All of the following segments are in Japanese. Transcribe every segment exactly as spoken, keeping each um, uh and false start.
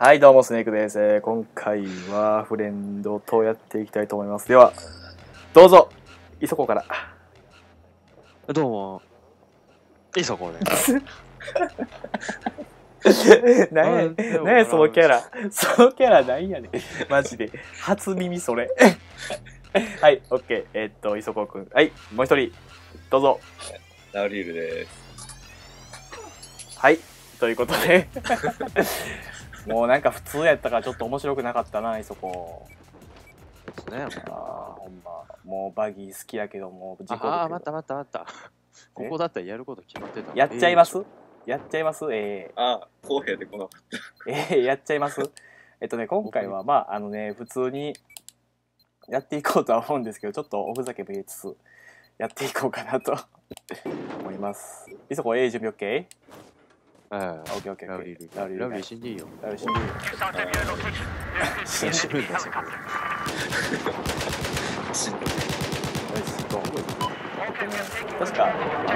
はい、どうもスネークです。えー今回はフレンドとやっていきたいと思います。では、どうぞ、いそこから。 どうも、いそこね。 何や、何やそのキャラ。そのキャラなんやねん。マジで。初耳それ。はい、オッケー。えーっと、いそこくん。はい、もう一人、どうぞ。 ラウリールです。 はい、ということで。もうなんか普通やったからちょっと面白くなかったな、いそこ。 ですね。 あーほんま。もうバギー好きやけども、事故るけど。 ああ、待った待った待った。ここだったらやること決まってた。 やっちゃいます、やっちゃいますえー、 ああ、公平でこの。 えー、やっちゃいますえっとね、今回はまあ、あのね、普通にやっていこうとは思うんですけど、ちょっとおふざけも入れつつ、やっていこうかなと思います。いそこ A 準備 OK？ ああ、 オッケーオッケー。 ラウリール。 ラウリール。 ラウリー死んでいいよ。 ラウリー死んでいいよ。 死死ぬんだ、そこ。 死んだ。 よし、行こう。確か、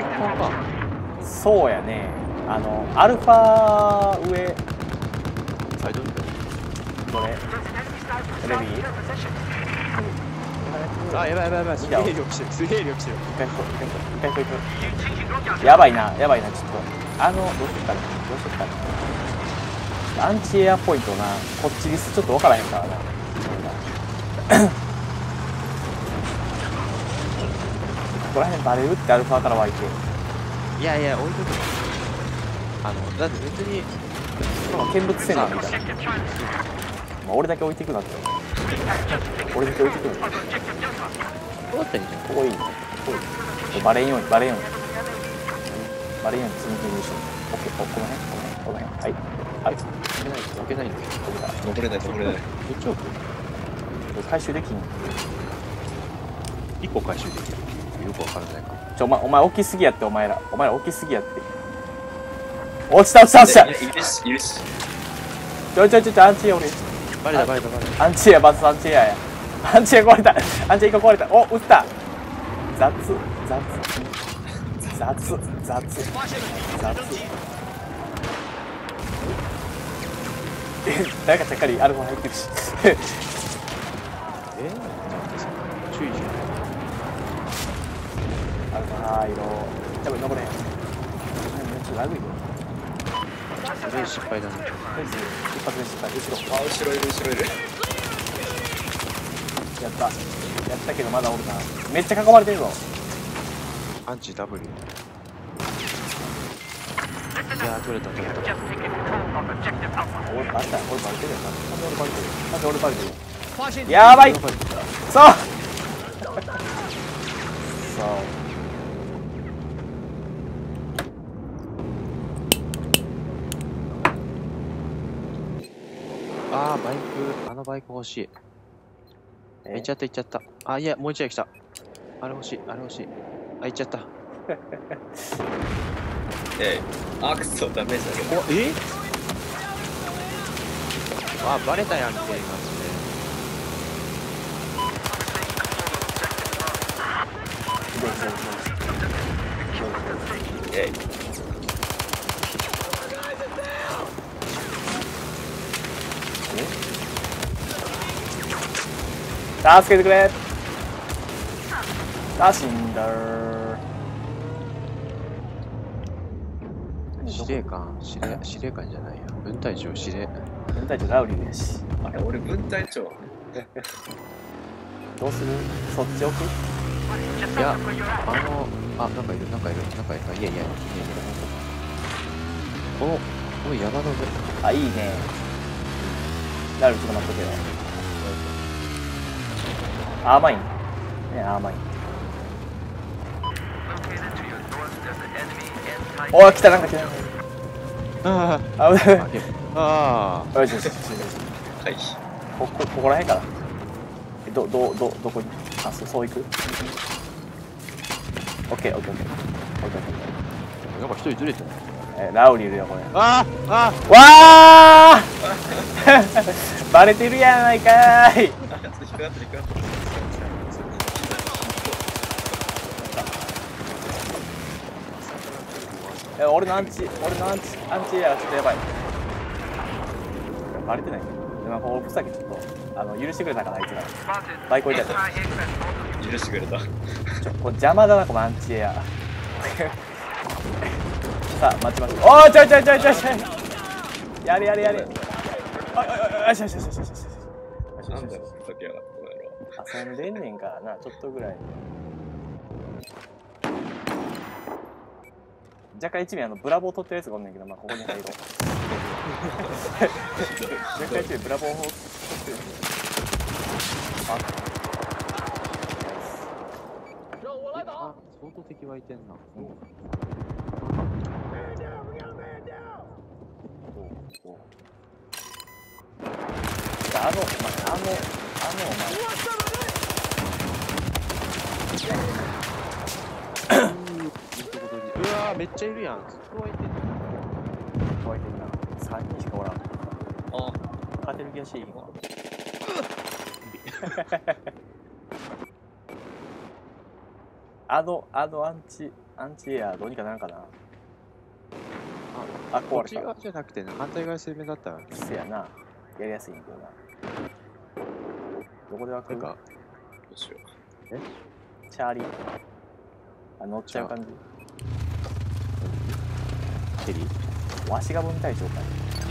そうやね。あの、アルファ上、 サイドみたいどれレビーあ、やばいやばいやばい。すげえ量来てる。すげえ量来てる。 一回行こう、一回行こう、一回行こう行こう。やばいな、やばいな、ちょっと。あの、どうしよっかな、どうしよっかな。アンチエアポイントな、こっちリスちょっとわからへんからな。ここら辺バレるってアルファから湧いて。 いやいや、置いとく。あの、だって別に、 見物せんのみたいな。まあ、俺だけ置いていくなって。俺だけ置いていくなって。 こうだったらいいじゃん。 ここいいね。ここいいね。バレんように、バレんように。バレんように積み木にしよう。オッケー、この辺、この辺、この辺。はい。はい。 置けない、置けないんだよ。 登れない、登れない。 どっち置く回収できん。 一個回収できる。よくわからないか。 ちょ、お前、お前大きすぎやって、お前ら。お前ら大きすぎやって。落ちた、落ちた、落ちた。 いるし、いるし。 ちょちょちょちょ、アンチエア俺。 バレたバレたバレた。 アンチエア、バツアンチエアや。アンチエア壊れた。アンチエア一個壊れた。お、撃った。雑、雑。雑、雑。雑。え、誰かちゃっかりアルファ入ってるし。 え注意しろ。 アルファ入ろう。多分登れへん。めっちゃラグいよ。 それ失敗だね。 一発目失敗。後ろ。 あ、後ろいる、後ろいる。 やった。やったけどまだおるな。めっちゃ囲まれてるぞ。 アンチ W。いやー、取れた取れた。 俺、あれだ、俺バレてるよな。なんで俺バレてるなんで俺バレてるやばいそうそうあー、バイク、あのバイク欲しい。 え行っちゃった行っちゃった。あ、いや、もう一台来た。あれ欲しい、あれ欲しい。あ、行っちゃった。 ええ。あ、くそ、ダメージだけど。 お、えあ、バレたやんけ、マジで。 ええ。 助けてくれあ、死んだー司令官、司令、司令官じゃないや。分隊長、司令。 分隊長ラウリーやしあれ、俺、分隊長。 どうするそっち置くいや、あの、あ、なんかいる、なんかいる、なんかいる。いやいや、いやいや。お、おい、山の上。 あ、いいねラウリーちょっと待っとけよアーマインねアーマインおー来たなんか来たああ、危ないあ、ああ。 よしよしよしよしはい。 ここここら辺かなえどどどどこにあそうそう行くオッケーオッケーオッケーオッケーオッケーなんか一人ずれてる。 えラウリーいるよこれああ、あわーバレてるやないかーいあ、ちょっと低くなってる、低くなってる。 え俺のアンチ俺のアンチアンチエアがちょっとやばいバレてない。でもこう、ふさけちょっと、あの、許してくれたから、あいつら。バイク置いてある。 許してくれた。 ちょ、これ邪魔だな、このアンチエア。さあ、待ちましょう。おー、ちょいちょいちょいちょいちょい。やれやれやれ。おいおいおい、よしよしよしよしよしよし。 なんだよ、ふざけやがって、この野郎。 遊んでんねんからな、ちょっとぐらい。若干一名あのブラボー取ってるやつがおんねんけど、まあここに入ろう。若干一名ブラボー取ってるやつ。あ、 あ、相当敵湧いてんな。 うん。あの、まあ、あの、あの、 うわー、めっちゃいるやん。ずっと湧いてんの。 お前、乾いてんな。さんにんしかおらん。 あ、 勝てる気がしていいわ。あの、あのアンチ、アンチエアどうにかなるかな。あ、壊れた。 こっち側じゃなくてね、反対側攻めだったらね。 せやな。やりやすいんだけどな。どこで湧くなんか、 どうしよチャーリー。あ、乗っちゃう感じ。 ヘリわしが分隊長かい。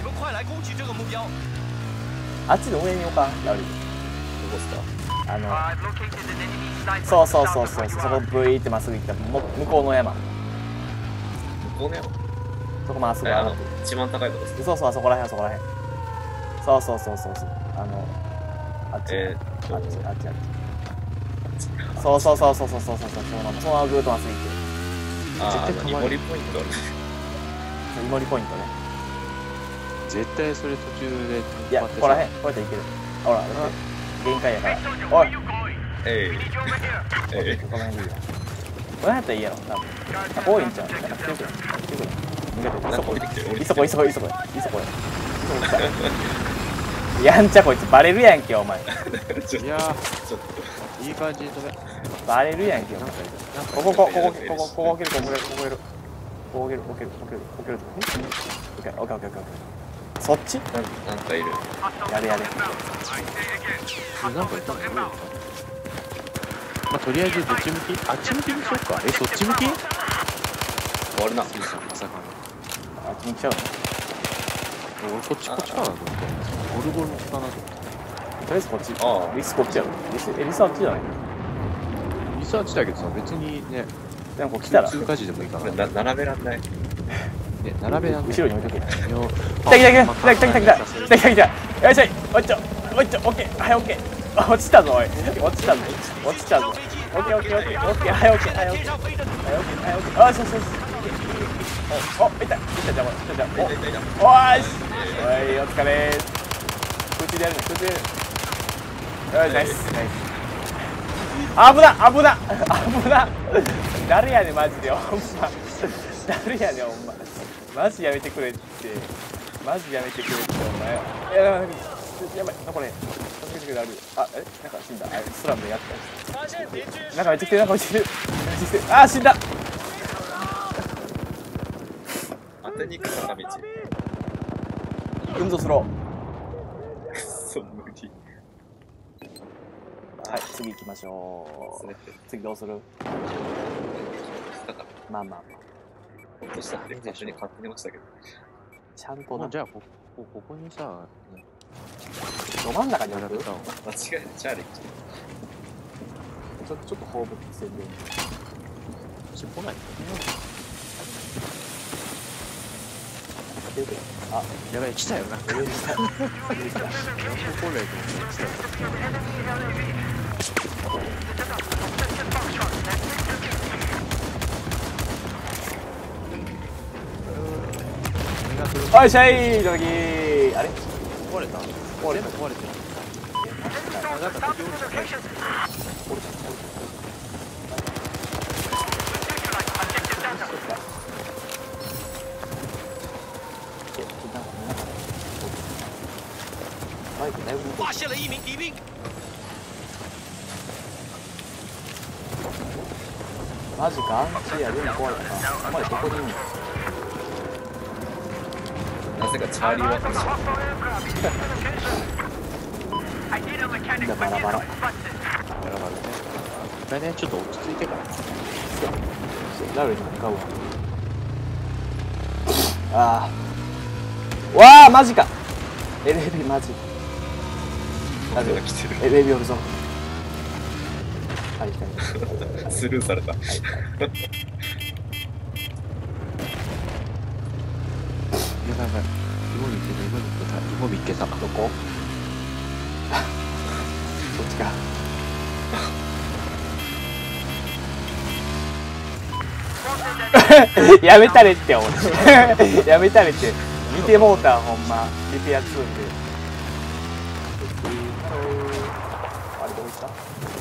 あっちの上に置かん、ラウリ。 う。どこっすか？ あの、そうそうそうそう、そこブイーってまっすぐ行ったも向こうの山。 向こうね。 そこまっすぐえ、あの上がって。、 一番高いとこっすか？ そうそう、そこらへん、そこらへん。そうそうそうそうそう。あの、あっち、 えーっと、 あっち、あっち、あっち。そうそうそうそうそうそうそうそう、そのまま、そのままぐーっとまっすぐ行って。 あー、 絶対止まるイモリポイントある。 イモリポイントね。 絶対それ途中でいや、ここらへん、こうやって行ける。ほら、だって限界やから。おい、 えい。えい。 この辺でいいよ。この辺やったらいいやろ、多分。あ、多いんちゃう。なんか来てくれ。来てくれ。逃げて、 なんか降りてきてる、降りいそこ、 てきてる。 いそこ、いそこ、いそこ。やんちゃこいつ、バレるやんけ、お前。 ちょっいやー、 と、ちょっいい感じに止め。 バレるやんけ、お前。 なんかいる。なんかここ、ここ、ここ、ここ、ここ、置ける、ここ、置ける、ここ、置ける。ここ、置ける、置ける、置ける、置ける。オッケー、オッケー、オッケー、オッケー。そっちと、なんなんかいる。 やれやれ。 なんかいたのどうだったまあ、とりあえずどっち向きあっち向きにしよっか。え、そっち向き終わるな。 まさかの。 あっちに来ちゃうの。 俺こっちこっちかなと思って。ゴルゴル向きかなと思って。 とりあえずこっち。 ああリスこっちやろ。リス、え、リスあっちじゃない？ リサーチだけどさ、別にね、 でもこう来たら、 通過時でもいいかな。 これな並べらんない。 ね、並べなんで。 後ろに置いとけ。来よた来た来た来た来た来た来た来た来たよいしょいおいちょおいちょオッケーはいオッケー落ちたぞおい落ちたぞ落ちたぞオッケーオッケーオッケーオッケーはいオッケーはいオッケーはいオッケーはいオッケーよしよしよしおおいったいったじゃんいったじゃんおおーしおいお疲れー空中でやるね空中でやるよしナイスナイス危な危な危な誰やねんマジでほんま誰やねんほんまマジやめてくれってマジやめてくれってお前いややばいやばいこれ助けてくれあるあえなんか死んだあスラムでやったなんかめっちゃ来てるなんかめっちゃ来てるめっちゃ来てるあ死んだ当てに行く坂道。 運動スロくそ無理。 ーはい次行きましょう次どうするまあまあまあ落としたって最初に勝手に落ちたけど。 ちゃんとなもうじゃあここここにさ、 ど真ん中に置くち並べた方が間違えた、チャーリー来て。 ょっとちょっと放物線で来ないあやばい、来たよな。 上に来た上に来た来ないと思って来たよ。 おいしゃいいただきあれ壊れた壊れた全部壊れてる。あ、なんか敵おるじゃない。 マイクだいぶ发现了一名敌兵。 マジかアンチやでも壊れたなお前どこにいんのなぜかチャーリーは欲しい。 みんなバラバラ。 バラバラね。一回ね、ちょっと落ち着いてから。 ラルに向かうわ。ああ。わあ、マジか。エレビマジ。ラルが来てる。 エレビおるぞ。はいはい。 スルーされた。 はいはい。 やばいやばい。芋見つけた、芋見つけた、芋見つけた。 どこ？そっちか。やめたれってお前。やめたれって。見てもうたほんま。リペアツーンで。あれどうした？ あ、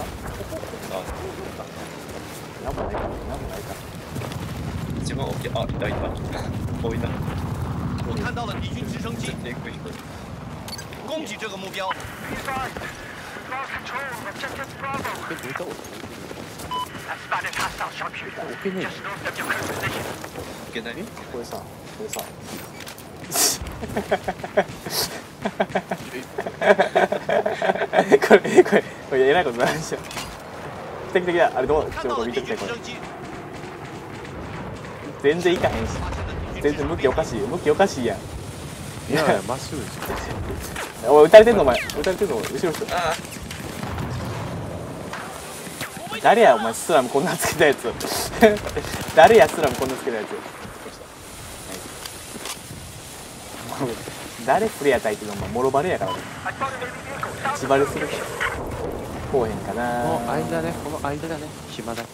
なんもないか。なんもないか。 一番大きい。あ、いたいた。多いな。 我看到了敌军直升机， 天空飛行。 攻击这个目标。 え、どういったこと？置けねえ。 いけない？ これさ、これさ。これ、これ、これ、えらいことなんでしょ。来た来た来た、あれどう、ちょっと見てきて、これ。全然いかへんし。全然向きおかしいよ、向きおかしいやん。 いやいや、まっすぐですよ。 おい、撃たれてんのお前、撃たれてんの後ろの人。 あ誰やお前スラムこんなつけたやつ。誰やスラムこんなつけたやつ。誰プレイヤー対ってのお前もろバレやからね。自バレするからこうへんかな。 この間ね、この間だね、暇だ。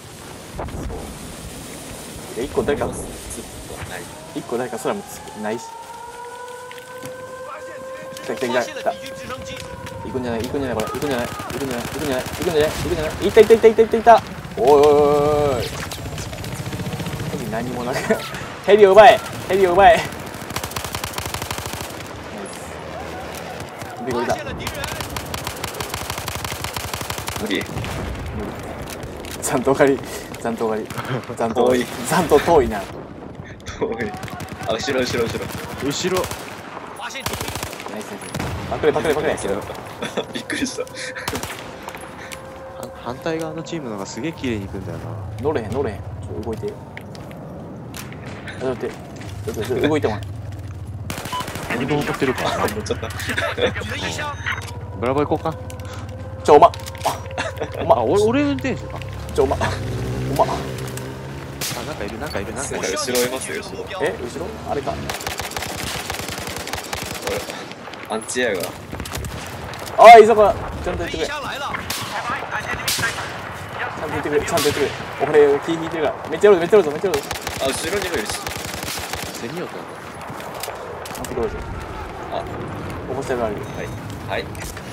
一個誰かずっとない。 一個誰かスラムつないし。来た来た来た来た。行くんじゃない行くんじゃないこれ行くんじゃない行くんじゃない行くんじゃない行くんじゃない行くんじゃない。いったいったいったいったいったいった。おいおいおいおい。ヘリ何もなくヘリを奪えヘリを奪え。ビゴリだ。 無理。 残党狩り残党狩り残党遠い残党遠いな。 遠い。あ、後ろ後ろ後ろ。 後ろ。 ナイスナイス。パクれパクれパクれ。 びっくりした。 反対側のチームのがすげえ綺麗にいくんだよな。 乗れへん乗れへん。ちょ動いて。あ待って。ちょっとちょっと動いてもらえ。 何も怒ってるか。 乗っちゃった。 ブラボー行こうか。 ちょおまおまあ、俺、俺運転手か。 ちょおまおま。 あ、なんかいる、なんかいる、なんかいる。 後ろいますよ後ろ。 え後ろあれか。 アンチエアが。 ああいそこちゃんと言ってくれ。ちゃんと言ってくれちゃんと言ってくれ。俺気引いてるからめっちゃおるめっちゃおるぞめっちゃおるぞ。 あ、後ろにもいるし。 セミオと。 待ってくれぞ。 あ、 起こせられる。 はいはい。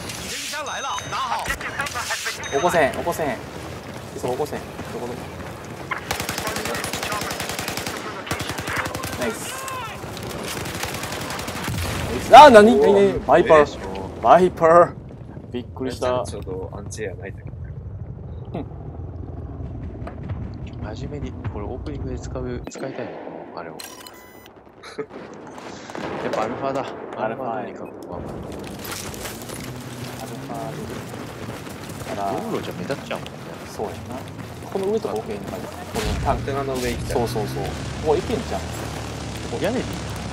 起こせん起こせん。そこ起こせん。どこどこ。ナイス。あー何何何バイパーバイパーびっくりした。 ちょうどアンチエアないんだけど。 真面目に、これオープニングで使う、使いたいのこのあれを。やっぱアルファだ。 アルファどうにかここは。 アルファでだから道路じゃ目立っちゃうもんね。 そうやな。この上とか OK のかね。このタンクアンテナの上行きたい。 そうそうそう。もういけんじゃん。 屋根に。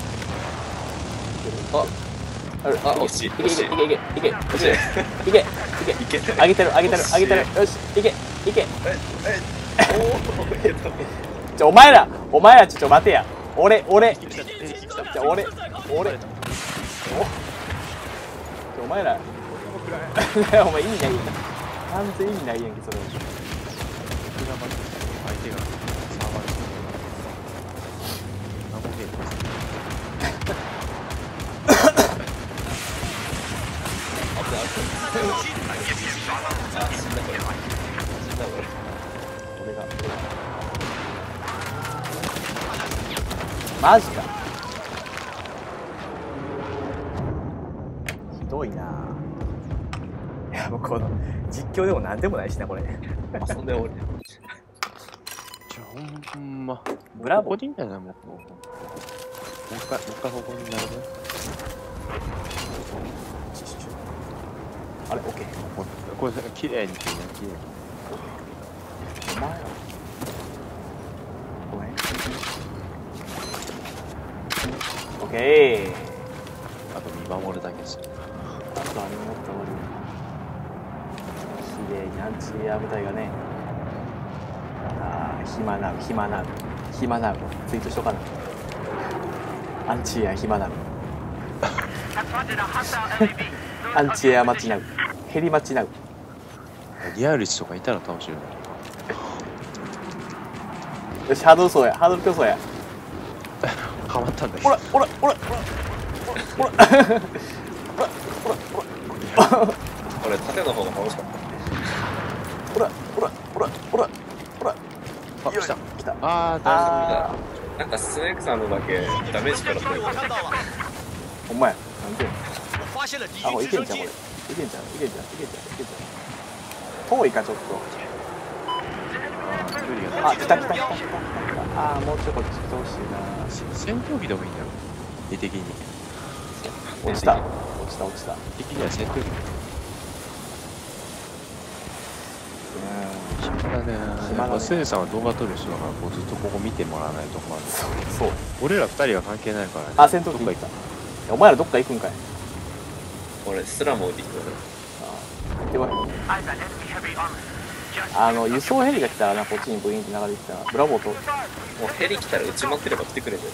あ、 あるあ、惜しいいけ惜しい。 いけいけいけいけい惜しい。 けいけいけない。 あげてるあげてるあげてる。よしいけいけ。 え、え、おお、いけた。 ちょお前らお前らちょっと待てや。俺俺じゃ俺俺おちょお前らお前意味ないやん。完全意味ないやんけそれ。 相手がサーバーです。何も見えてます。 あ、死んだこれ。死んだこれ。 俺がマジか。ひどいな。いやもうこの実況でもなんでもないしなこれ。 遊んでおる。 じゃあほんま。 ブラボーここでいいんじゃないもう。 う一回、もう一回ここになるね。 あれ、オッケー。 これ、これ、綺麗に綺麗に綺麗に。 お前ら。ごめん。オッケー。 あと見守るだけです。 あとは見守って終わり。綺麗にアンチエア部隊がね。ああ、暇なう、暇なう。暇なう。ツイートしようかな。アンチエア暇なう。アンチエア待ちなう。ヘリ待ちなう。 リアルチとかいたら楽しいよね。 よし、ハードル走や。ハードル競争や。 ハマったんだけど。 ほら、ほら、ほら、ほら。ほら、ほら、ほら、ほら。 俺縦の方が楽しかった。 ほら、ほら、ほら、ほら、ほら。 あ、来た。 来た。 あー、大あなんかスネークさんのだけダメージから増え我看到了， ー、ほんまや。なんで。 我发现了敌あ、これ军いけんちゃう、これ。 直升機。 いけんちゃう、いけんちゃう、いけんちゃう、いけんちゃう。遠いか、ちょっと。 距離があ、来た来た来た来た来た。あー、もうちょっと来てほしいな。 戦闘機でもいいんだよ。絵的に。 落ちた。落ちた、落ちた。う的には戦闘機。 ん。 暇だね。 暇だねやっぱセイさんは動画撮る人だから、こうずっとここ見てもらわないと困る。 そう。 俺ら二人は関係ないからね。 あ、戦闘機どっか行った。 お前らどっか行くんかい。 俺スラムを行くあー、では、あの、輸送ヘリが来たらな、こっちにブイーンって流れてきたら、ブラボーと、かもうヘリ来たら撃ちまくれば来てくれる。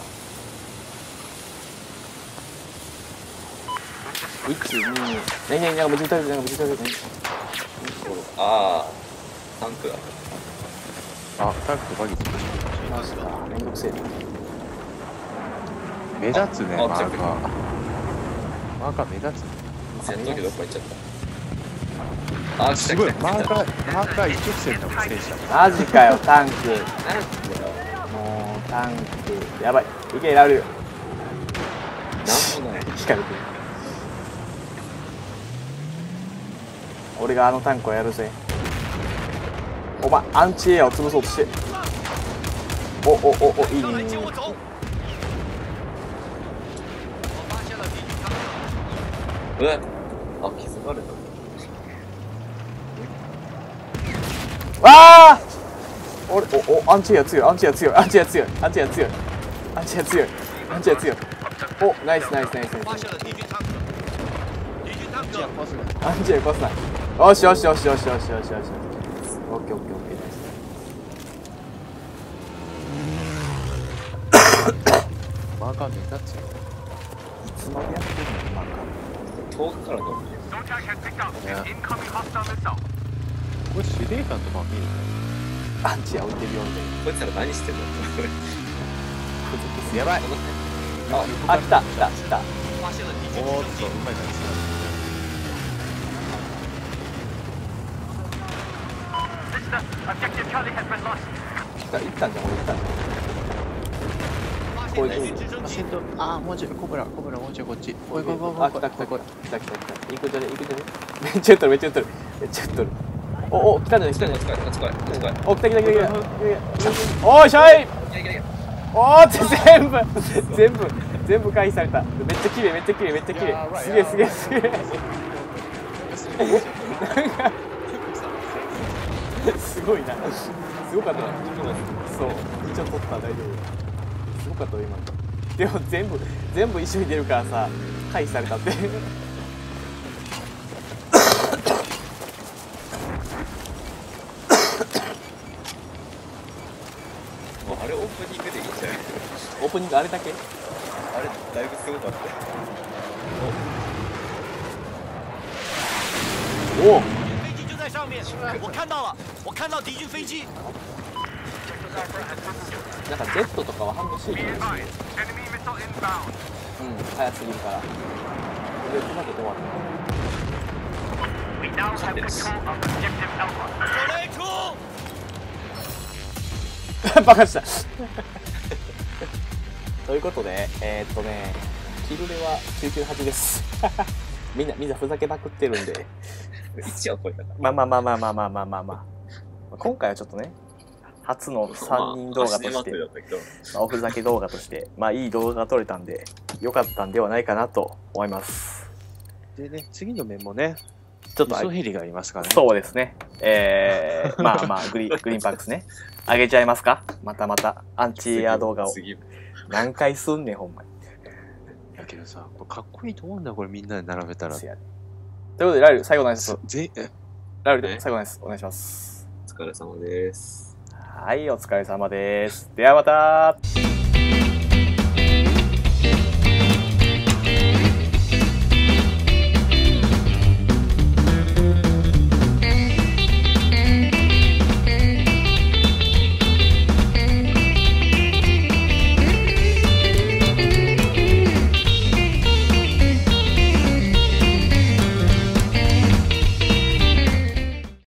な。いち、に、ねえねえ、なんか無事に食べて、なんか無事に食べて。 ああ、タンクだ。 あ、タンクとバギーつけてマジか、めんどくせえな。 目立つね、 あマーカー。マーカー目立つね。 戦闘機どこ行っちゃった。あー、来たすごい、 来た来た。 マーカー、マーカー一直線の戦車。 マジかよ、タンク。 なんだよ。 もう、タンク。やばい。いけ、ラル。 なんもない。 光る。俺があのタンクをやるぜ。お前、アンチエアを潰そうとして。お、お、お、お、いい上来ね。 接我走。我发现了敌军坦克。 うわあ、気づかれた。 わあ俺、お、お、アンチエア強い、アンチエア強い、アンチエア強い、アンチエア強い、アンチエア強い、アンチエア強い。お、ナイスナイスナイスナイス。 发现了敌军坦克。敌军坦克。 アンチエア壊すな。よしよしよしよしよしよしよし。オッケーオッケーオッケー、ナイス。 マーカー目立つよ。 いつまでやってんの、マーカ遠くから飲む。 いや、これ司令官とか見るね。 ー。アンチエア置いてるよみたいな。 こいつら何してんの。 やばい。 あ、来た来た来た。 发现了敌军おーっと、 直升機。 うまいな。 来た、行ったんじゃん、俺行ったんじ发现敌军直升あ、 機先。頭、あー、もうちょい、コブラ、コブラ、もうちょいこっち。おい、こいこいこいゃん。あ、 こい。 来た来た来こいた来た来た来た。行くんじゃね行くんじゃねめっちゃ撃っとるめっちゃ撃っとるめっちゃ撃っとる。お、お、来たんじゃない来たんじゃない近い近い近い近い。 お、来た来た来た来た。おいしょいいやいやいや。 おーって全部全部全部回避された。めっちゃ綺麗めっちゃ綺麗めっちゃ綺麗。すげえすげえすげえ。すごいな。すごかったな。そう。一応取った大丈夫。すごかったよ今の。でも全部全部一緒に出るからさ回避されたって。 もうあれオープニングでいいんじゃない。 オープニングあれだけ？ あれだいぶすごかった。 おお。 飞机就在上面，我看到了，我看到敌军飞机。 なんかジェットとかは反応しないじゃないですか。うん、早すぎるから。これでうまく止まる。 勝ってるし。 有雷出！ バカしたということでえー、っとねキルレはきゅうきゅうはちですみんなみんなふざけまくってるんで一応これだから。 まあまあまあまあまあまあまあまあまあ今回はちょっとね初のさんにん動画として、 まあ、だったけどまあ、おふざけ動画として、まあいい動画が撮れたんで、良かったんではないかなと思います。 でね、次の面もね、 ちょっとあ、 磯ヘリがありますからね。 そうですね。えー、まあまあグリ、グリーンパックスね。あげちゃいますか？またまた、アンチエア動画を。 次何回すんねん、ほんまに。 だけどさ、これかっこいいと思うんだよ、これみんなで並べたら。 ということで、ライル、最後の挨拶。 ぜえライル、最後の挨拶お願いします。 お疲れ様です。 はい、お疲れ様です。ではまた。